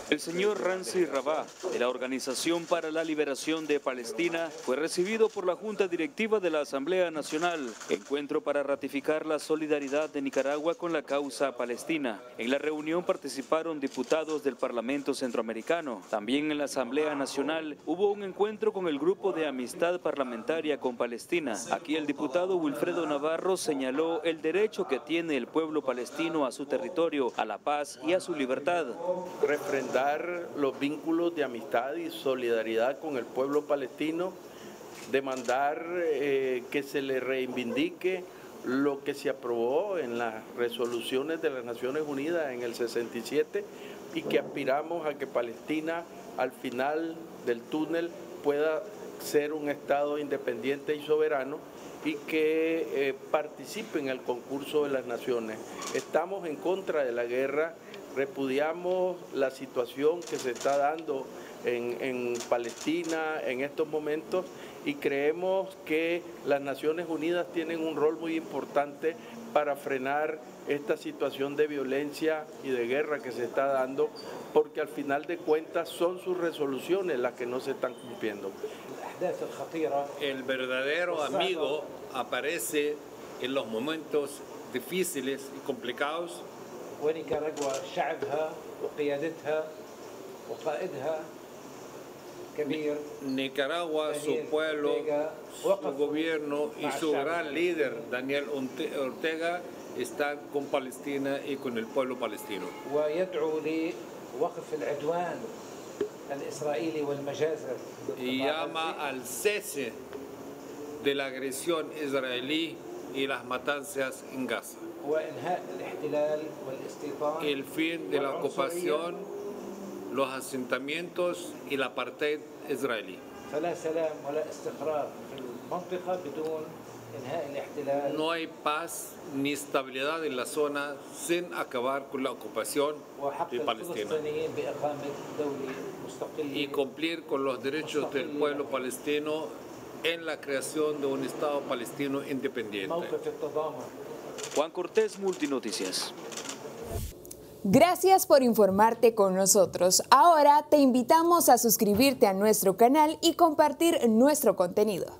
El señor Ramzi Rabah, de la Organización para la Liberación de Palestina, fue recibido por la Junta Directiva de la Asamblea Nacional, encuentro para ratificar la solidaridad de Nicaragua con la causa palestina. En la reunión participaron diputados del Parlamento Centroamericano. También en la Asamblea Nacional hubo un encuentro con el Grupo de Amistad Parlamentaria con Palestina. Aquí el diputado Wilfredo Navarro señaló el derecho que tiene el pueblo palestino a su territorio, a la paz y a su libertad. Refrendar los vínculos de amistad y solidaridad con el pueblo palestino, demandar que se le reivindique lo que se aprobó en las resoluciones de las Naciones Unidas en el 67 y que aspiramos a que Palestina al final del túnel pueda ser un Estado independiente y soberano y que participe en el concurso de las naciones. Estamos en contra de la guerra, repudiamos la situación que se está dando en Palestina en estos momentos y creemos que las Naciones Unidas tienen un rol muy importante para frenar esta situación de violencia y de guerra que se está dando, porque al final de cuentas son sus resoluciones las que no se están cumpliendo. El verdadero amigo aparece en los momentos difíciles y complicados. Nicaragua, su pueblo, su gobierno y su gran líder, Daniel Ortega, están con Palestina y con el pueblo palestino. Y llama al cese de la agresión israelí y las matanzas en Gaza. El fin de la ocupación, los asentamientos y la apartheid israelí. No hay paz ni estabilidad en la zona sin acabar con la ocupación de Palestina y cumplir con los derechos del pueblo palestino en la creación de un Estado palestino independiente. Juan Cortés, Multinoticias. Gracias por informarte con nosotros. Ahora te invitamos a suscribirte a nuestro canal y compartir nuestro contenido.